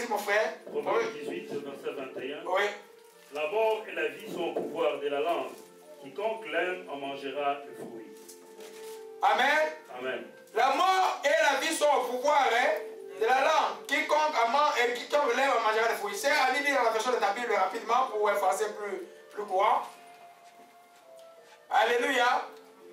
vas-y mon frère. Proverbe 18, verset 21. Oui. La mort et la vie sont au pouvoir de la langue. Quiconque l'aime en mangera le fruit. Amen. Amen. La mort et la vie sont au pouvoir de la langue. Quiconque l'aime en mangera le fruit. C'est à lire dans la version de ta Bible rapidement pour un français plus courant. Alléluia.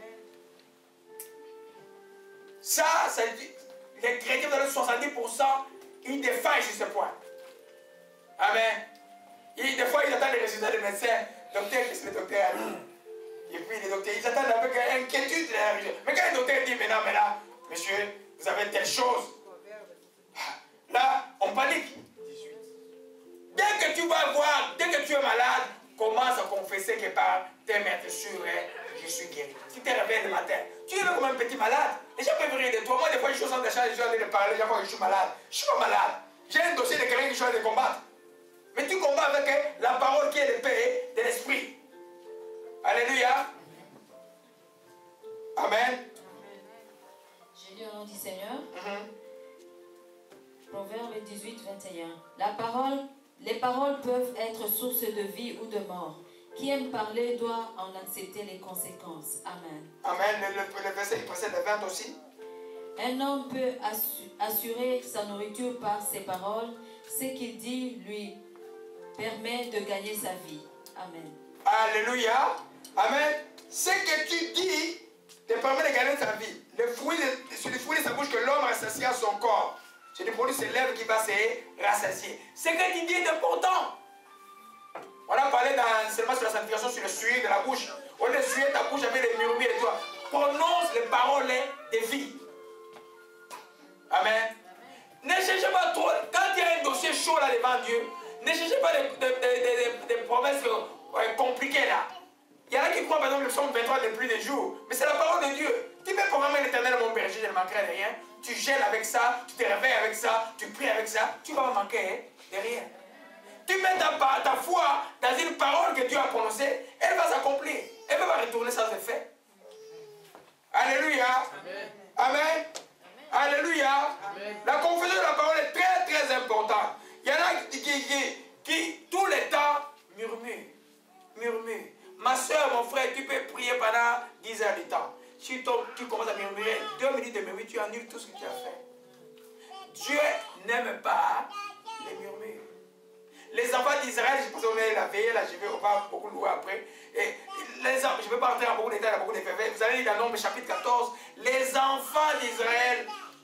Ça, les chrétiens dans le 70%, ils défaillent sur ce point. Amen. Des fois, ils attendent les résultats des médecins. Docteur, qu'est-ce que le docteur a dit? Et puis les docteurs, ils attendent avec inquiétude. Mais quand le docteur dit maintenant, monsieur, vous avez telle chose. Là, on panique. Dès que tu vas voir, dès que tu es malade, commence à confesser que par tes mains sûres, je suis guéri. Si tu te réveilles le matin, tu es comme un petit malade. Les gens peuvent rire de toi. Moi, des fois, je suis au centre d'achat, je suis en train de parler, les gens voient que je suis malade. Je suis pas malade. J'ai un dossier de quelqu'un qui est en train de combattre. Mais tu combats avec la parole qui est l'épée de l'esprit. Alléluia. Amen. J'ai lu au nom du Seigneur. Proverbe 18, 21. Les paroles peuvent être source de vie ou de mort. Qui aime parler doit en accepter les conséquences. Amen. Amen. Le verset qui précède le 20 aussi. Un homme peut assurer sa nourriture par ses paroles. Ce qu'il dit lui permet de gagner sa vie. Amen. Alléluia. Amen. Ce que tu dis te permet de gagner ta vie. C'est le fruit de sa bouche que l'homme rassasie à son corps. C'est le produit de ses lèvres qui va se rassasier. Ce que tu dis est important. On a parlé seulement sur la sanctification, sur le suer de la bouche. On a sué ta bouche avec les murmures et toi. Prononce les paroles de vie. Amen. Ne cherchez pas trop. Quand il y a un dossier chaud là devant Dieu, ne cherchez pas des promesses compliquées là. Il y en a qui croient par exemple le psaume 23 de plus de jours. Mais c'est la parole de Dieu. Tu peux programmer l'éternel mon berger, je ne manquerai de rien. Tu gèles avec ça, tu te réveilles avec ça, tu pries avec ça, tu ne vas pas manquer de rien. Tu mets ta foi dans une parole que Dieu a prononcée, elle va s'accomplir. Elle ne va pas retourner sans effet. Alléluia. Amen. Amen. Alléluia. Amen. La confession de la parole est très très importante. Il y en a qui tout le temps murmurent. Ma soeur, mon frère, tu peux prier pendant 10 heures de temps. Si tu commences à murmurer, 2 minutes de murmure, tu annules tout ce que tu as fait. Dieu n'aime pas les murmures. Les enfants d'Israël, je pense qu'on est la veille, là, je vais pas beaucoup louer après. Et je ne vais pas entrer dans beaucoup de détails, dans beaucoup de faits. Vous allez lire dans Nombre chapitre 14. Les enfants d'Israël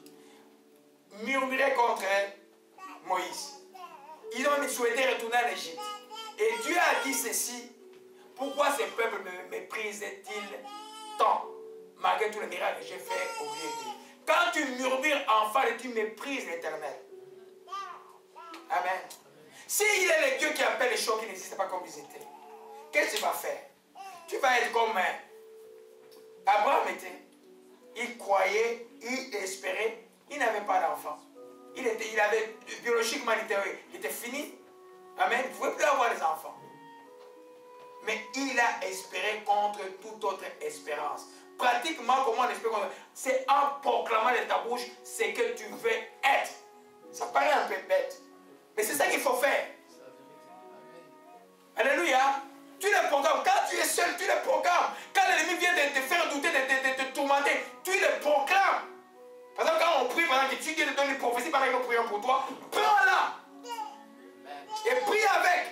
murmuraient contre Moïse. Ils ont souhaité retourner en Égypte. Et Dieu a dit ceci. Pourquoi ces peuples me méprisent-ils tant, malgré tous les miracles que j'ai faits au milieu d'eux? Quand tu murmures, enfant, tu méprises l'Éternel. Amen. S'il est le Dieu qui appelle les choses qui n'existent pas comme ils étaient, qu'est-ce que tu vas faire? Tu vas être comme Abraham était. Il croyait, il espérait, il n'avait pas d'enfant. Il avait, biologiquement, il était fini. Amen. Il ne pouvait plus avoir des enfants. Mais il a espéré contre toute autre espérance. Pratiquement, comment on espère contre? C'est en proclamant de ta bouche ce que tu veux être. Ça paraît un peu bête. Mais c'est ça qu'il faut faire. Alléluia. Tu le proclames. Quand tu es seul, tu le proclames. Quand l'ennemi vient de te faire douter, de te tourmenter, tu le proclames. Par exemple, quand on prie, pendant que tu Dieu te donne une prophétie, pendant que nous prions pour toi, prends-la. Et prie avec.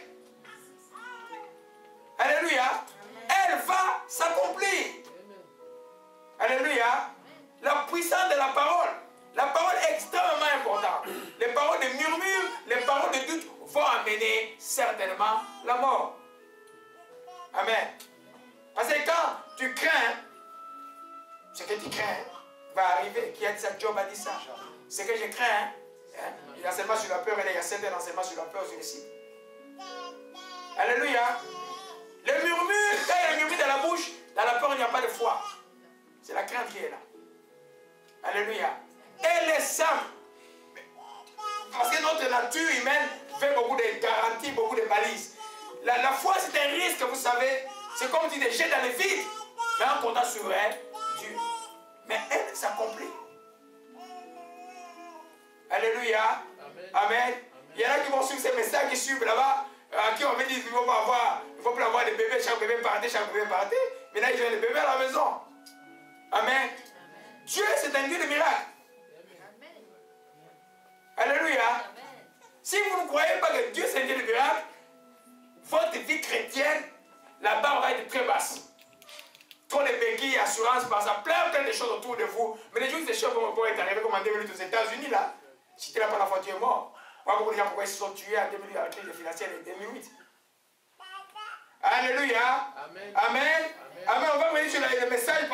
Alléluia. Elle va s'accomplir. Alléluia. La puissance de la parole. La parole est extrêmement importante. Les paroles de murmure, les paroles de doute vont amener certainement la mort. Amen. Parce que quand tu crains, ce que tu crains va arriver. Qui a dit ça? Job a dit ça. Ce que je crains, il y a seulement sur la peur, il y a certains enseignements sur la peur sur le site. Alléluia. Le murmure, quand il y a le murmure dans la bouche, dans la peur, il n'y a pas de foi. C'est la crainte qui est là. Alléluia. Elle est simple. Parce que notre nature humaine fait beaucoup de garanties, beaucoup de balises. La foi, c'est un risque, vous savez. C'est comme tu te jettes dans le vide. Mais en comptant sur elle, Dieu. Mais elle s'accomplit. Alléluia. Amen. Amen. Il y en a qui vont suivre ces messages, qui suivent là-bas, à qui on veut dire qu'il ne faut plus avoir des bébés, chaque bébé partait. Mais là, ils ont des bébés à la maison. Amen. Dieu, c'est un Dieu de miracles. Alléluia. Si vous ne croyez pas que Dieu, c'est un Dieu de miracles, votre vie chrétienne, la barre va être très basse. Trop de béquilles, assurances, par ça, plein de choses autour de vous. Mais les jours où ces choses vont être arrivées comme en 2008 aux États-Unis, là, si tu n'as pas la foi, tu es mort. Moi, beaucoup de gens, pourquoi ils se sont tués en 2008 à la crise financière de 2008. Alléluia. Amen. Amen. Amen. On va revenir sur le message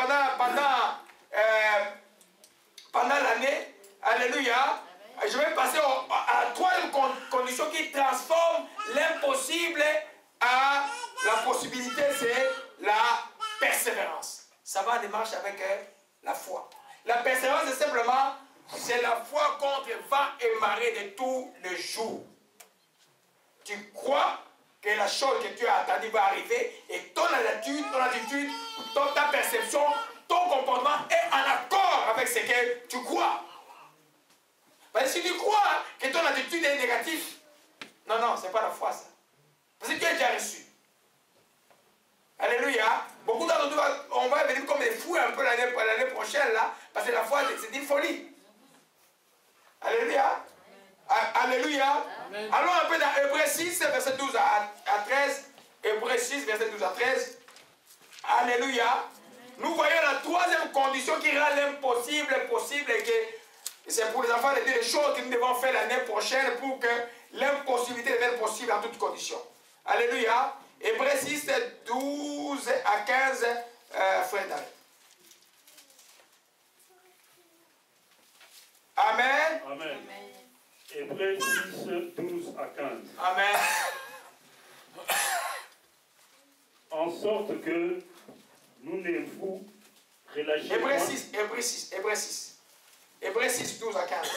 pendant l'année. Alléluia. Je vais passer à la troisième condition qui transforme l'impossible à la possibilité, c'est la persévérance. Ça va en démarche avec la foi. La persévérance, c'est simplement, c'est la foi contre vent et marée de tous les jours. Tu crois que la chose que tu as attendue va arriver et ton attitude, ta perception, ton comportement est en accord avec ce que tu crois. Parce que si tu crois que ton attitude est négative, non, ce n'est pas la foi ça. Parce que tu as déjà reçu. Alléluia. Beaucoup d'entre nous, on va venir comme des fous un peu l'année prochaine là, parce que la foi c'est une folie. Alléluia. Alléluia. Amen. Allons un peu dans Hébreux 6, verset 12 à 13. Hébreux 6, verset 12 à 13. Alléluia. Nous voyons la troisième condition qui rend l'impossible possible et que c'est pour les enfants de Dieu les choses que nous devons faire l'année prochaine pour que l'impossibilité devienne possible en toutes conditions. Alléluia. Hébreux 6, 12 à 15. Frère David. Amen. Amen. Hébreux 6, 12 à 15. Amen. En sorte que nous ne vous relâchions Hébreux 6, Hébreux 6, 12 à 15.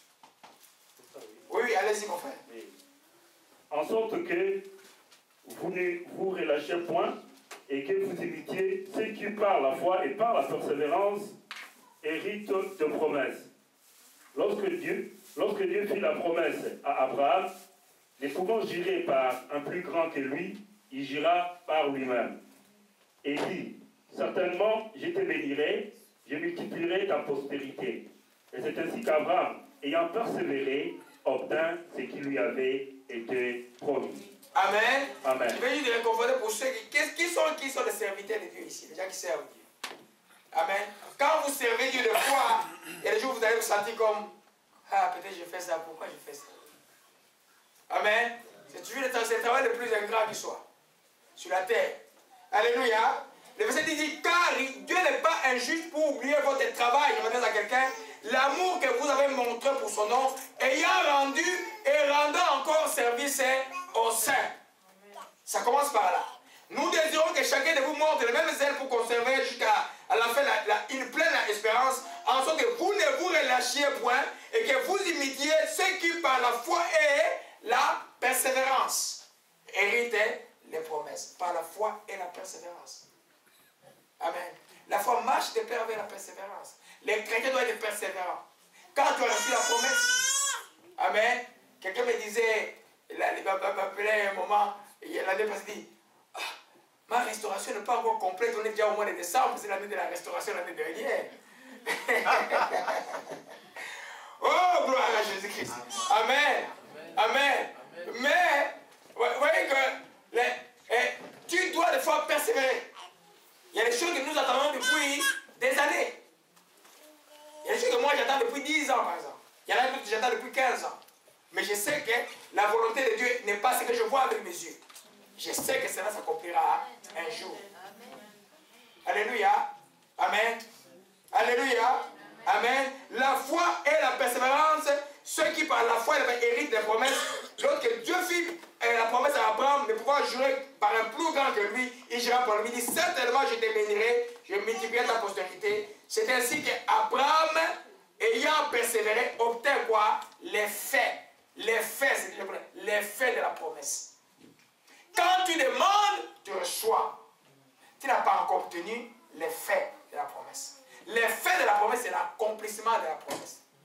Oui, allez-y mon frère. Oui. En sorte que vous ne vous relâchiez point et que vous imitiez ceux qui par la foi et par la persévérance héritent de promesses. Lorsque Dieu fit la promesse à Abraham, ne pouvant jurer par un plus grand que lui, il jura par lui-même. Et dit, certainement je te bénirai, je multiplierai ta postérité. Et c'est ainsi qu'Abraham, ayant persévéré, obtint ce qui lui avait été promis. Amen. Amen. Je vais juste réconforter pour ceux qui sont les serviteurs de Dieu ici, les gens qui servent Dieu. Amen. Quand vous servez Dieu de foi, il y a des jours où vous allez vous sentir comme peut-être je fais ça, pourquoi je fais ça? Amen. C'est toujours le travail le plus ingrat qui soit sur la terre. Alléluia. Le verset dit car Dieu n'est pas injuste pour oublier votre travail. Je m'adresse à quelqu'un. L'amour que vous avez montré pour son nom, ayant rendu et rendant encore service au saint. Ça commence par là. Nous désirons que chacun de vous montre le même zèle pour conserver jusqu'à la fin une pleine espérance, en sorte que vous ne vous relâchiez point et que vous imitiez ceux qui par la foi et la persévérance héritent les promesses. Par la foi et la persévérance. Amen. La foi marche de pair avec la persévérance. Les chrétiens doivent être persévérants. Quand tu as reçu la promesse, amen, quelqu'un me disait, il m'appelait un moment, l'année passée, il dit, ma restauration n'est pas encore complète, on est déjà au mois de décembre, c'est l'année de la restauration l'année dernière. Oh, gloire à Jésus-Christ. Amen. Amen. Mais, vous voyez que tu dois des fois persévérer. Il y a des choses que nous attendons depuis des années. Il y a des choses que moi j'attends depuis 10 ans, par exemple. Il y en a d'autres que j'attends depuis 15 ans. Mais je sais que la volonté de Dieu n'est pas ce que je vois avec mes yeux. Je sais que cela s'accomplira un jour. Alléluia. Amen. Alléluia. Amen. La foi et la persévérance, ceux qui par la foi héritent des promesses, d'autres que Dieu fit la promesse à Abraham de pouvoir jurer par un plus grand que lui, il jura pour lui, il dit certainement je te bénirai, je multiplierai ta postérité. C'est ainsi qu'Abraham, ayant persévéré, obtint quoi? Les faits. Les faits, les faits de la promesse. Quand tu demandes, tu reçois. Tu n'as pas encore obtenu les faits de la promesse. Les faits de la promesse, c'est l'accomplissement de la promesse.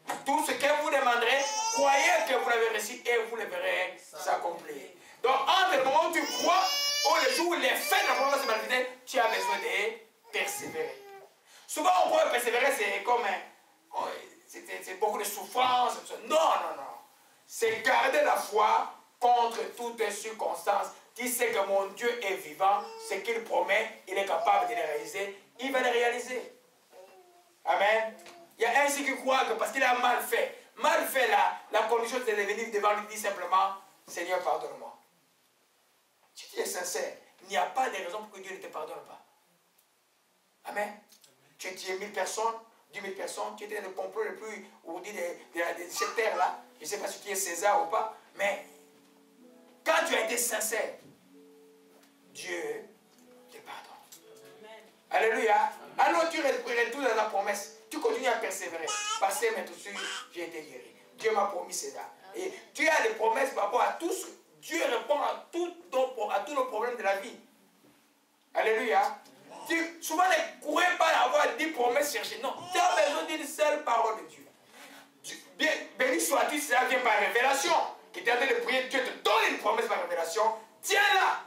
Tout ce que vous demanderez, croyez que vous l'avez reçu et vous le verrez s'accomplir. Donc, entre le moment où tu crois, ou le jour où les faits de la promesse se manifestent, tu as besoin de persévérer. Souvent, on croit que persévérer, c'est comme c'est beaucoup de souffrance. Non, non, non. C'est garder la foi contre toutes les circonstances. Tu sais que mon Dieu est vivant, ce qu'il promet, il est capable de le réaliser, il va le réaliser. Amen. Il y a un qui croit que parce qu'il a mal fait la condition de venir devant lui, dit simplement, Seigneur, pardonne-moi. Si tu es sincère, il n'y a pas de raison pour que Dieu ne te pardonne pas. Amen. Tu as tué 1000 personnes, 10 000 personnes, tu étais dans le complot le plus ourdi de cette terre-là. Je ne sais pas si tu es César ou pas, mais quand tu as été sincère, Dieu te pardonne. Amen. Alléluia. Alors tu retournes dans la promesse. Tu continues à persévérer. Passez maintenant dessus, j'ai été guéri. Dieu m'a promis cela. Et tu as des promesses par rapport à tous. Dieu répond à tous nos problèmes de la vie. Alléluia. Souvent, ne courez pas à avoir 10 promesses cherchées. Non, tu as besoin d'une seule parole de Dieu. Béni soit-il, cela vient par révélation. Qui t'es en train de prier, Dieu te donne une promesse par révélation. Tiens-la.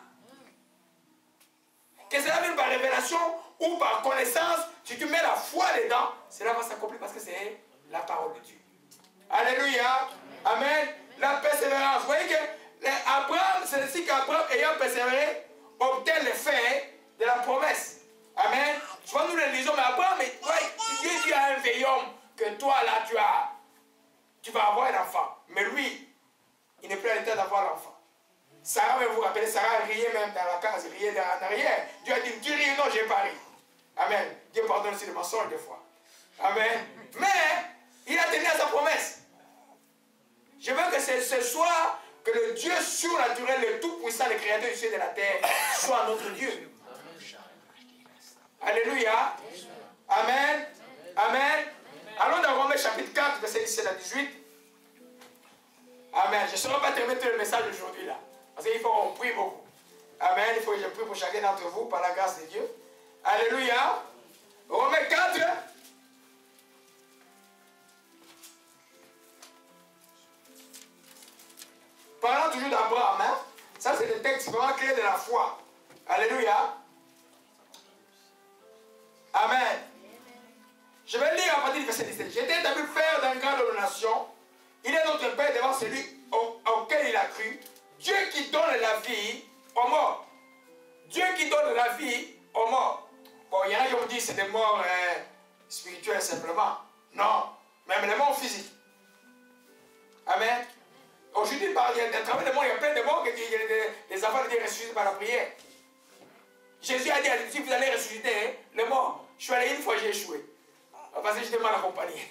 Que cela vienne par révélation ou par connaissance, si tu mets la foi dedans, cela va s'accomplir parce que c'est la parole de Dieu. Alléluia. Amen. La persévérance. Vous voyez que Abraham, c'est ainsi qu'Abraham, ayant persévéré, obtient les faits de la promesse. Amen. Souvent nous le lisons, mais Abraham, Dieu dit à un vieil homme que toi là, tu vas avoir un enfant. Mais lui, il n'est plus à l'état d'avoir l'enfant. Sarah, vous vous rappelez, Sarah riait même dans la case, riait en arrière. Dieu a dit, tu ris, non, j'ai pas ri. Amen. Dieu pardonne aussi le mensonge des fois. Amen. Mais, il a tenu à sa promesse. Je veux que ce soir, que le Dieu surnaturel, le tout-puissant, le créateur du ciel et de la terre, soit notre Dieu. Alléluia. Amen. Amen. Allons dans Romains chapitre 4, verset 17 à 18. Amen. Je ne saurais pas terminer tout le message aujourd'hui là. Parce qu'il faut qu'on prie beaucoup. Amen. Il faut que je prie pour chacun d'entre vous par la grâce de Dieu. Alléluia. Romains 4. Parlant toujours d'Abraham. Hein? Ça c'est le texte vraiment clé de la foi. Alléluia. Amen. Je vais lire à partir du verset 17. J'étais établi père d'un grand nombre de nations. Il est notre Père devant celui auquel il a cru. Dieu qui donne la vie aux morts. Dieu qui donne la vie aux morts. Bon, il y en a qui ont dit que c'est des morts spirituels simplement. Non, même les morts physiques. Amen. Aujourd'hui, il y a travers des morts, il y a plein de morts, les enfants qui ressuscitent par la prière. Jésus a dit à les disciples, vous allez ressusciter hein, les morts. Je suis allé une fois, j'ai échoué. Parce que j'étais mal accompagné.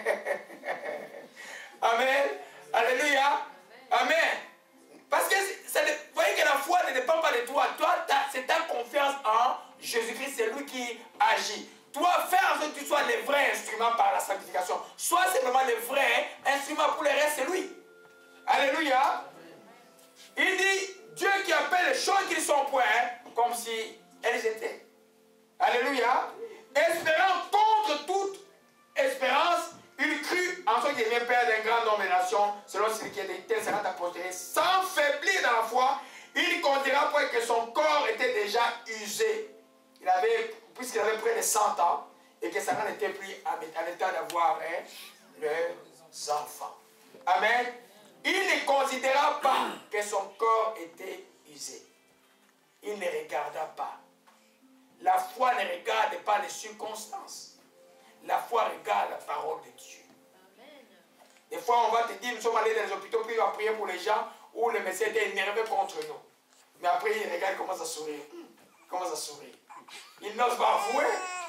Amen. Alléluia. Amen. Parce que vous voyez que la foi ne dépend pas de toi. Toi, c'est ta confiance en Jésus-Christ, c'est lui qui agit. Toi, fais en sorte que tu sois le vrai instrument par la sanctification. Sois simplement le vrai instrument pour le reste, c'est lui. Alléluia. Il dit, Dieu qui appelle les choses qui ne sont point, comme si elles étaient. Alléluia. Espérant contre toute espérance, il crut en ce qu'il devient père d'un grand nombre de nations, selon ce qui est tel sera ta postérité, sans faiblir dans la foi, il considéra point que son corps était déjà usé. Puisqu'il avait près de 100 ans, et que Sarah n'était plus à l'état d'avoir leurs enfants. Amen. Il ne considéra pas que son corps était usé. Il ne regarda pas. La foi ne regarde pas les circonstances. La foi regarde la parole de Dieu. Des fois, on va te dire, nous sommes allés dans les hôpitaux, puis on va prier pour les gens où le médecin était énervé contre nous. Mais après, il regarde, il commence à sourire. Il commence à sourire. Il n'ose pas avouer,